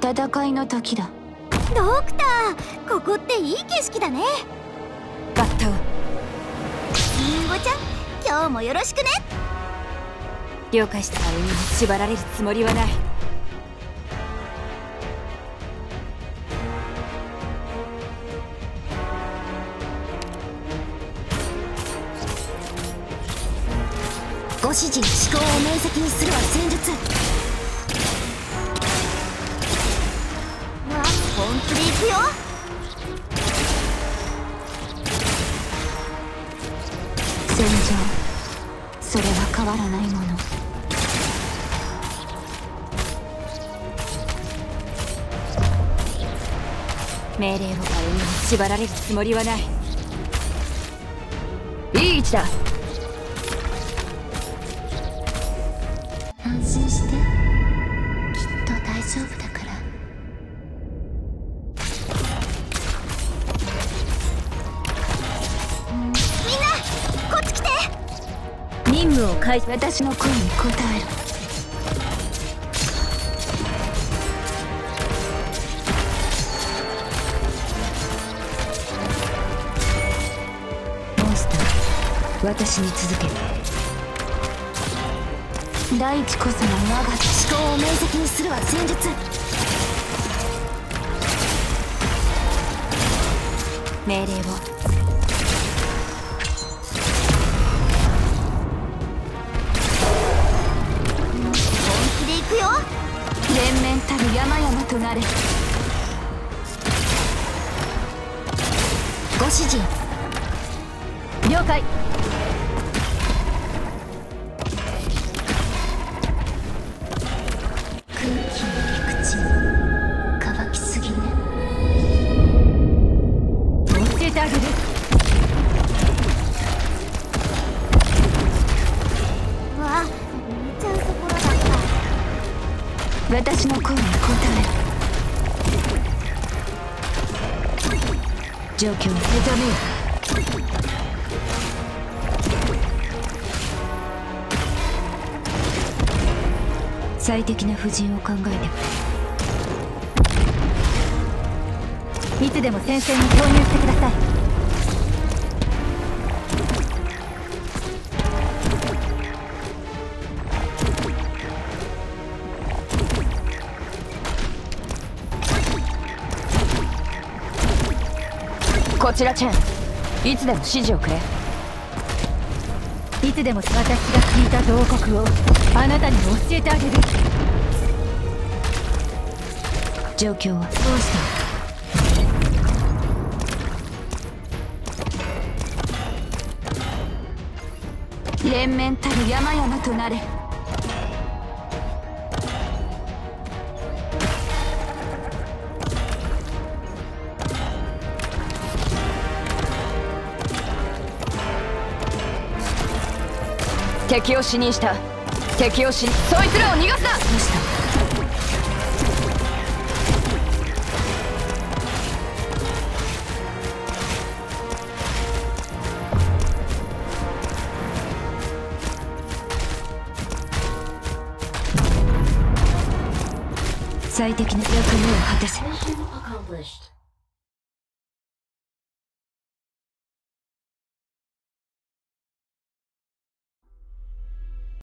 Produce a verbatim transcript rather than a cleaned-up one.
戦いの時だ。 ドクター、ここっていい景色だね。 バッタを。 リンゴちゃん、今日もよろしくね。 了解した。歩みに縛られるつもりはない。 ご指示、思考を明晰にするは戦術。わあ、本気でいくよ。 戦場、それは変わらないもの。命令を歩みに縛られるつもりはない。いい位置だ。 安心して、きっと大丈夫だから。みんなこっち来て。 任務を開始。私の声に応える。モンスター、私に続け。大地こそが我が思考を明晰にするは戦術。 命令を。 本気でいくよ。 連綿たる山々となれ。 ご指示。 了解。 空気の陸地乾きすぎね。 教えてあげる。 わあ、見ちゃうところだった。 私の声に応える。状況を目覚めよ。最適な布陣を考えてくれ。いつでも戦線に投入してください。こちらチェン、いつでも指示をくれ。いつでも私が聞いた慟哭をあなたに教えてあげる。状況はどうした？連綿たる山々となれ。敵を死認した。敵を死認、そいつらを逃がすな。どうした？最適な役目を果たせ。